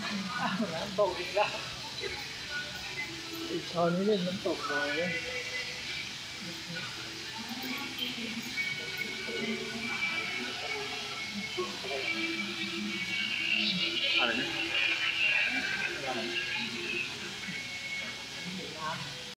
น้ำตกอีกแล้วอีกช้อนนี้เล่นน้ำตกบ่อยเลยอะไรนะ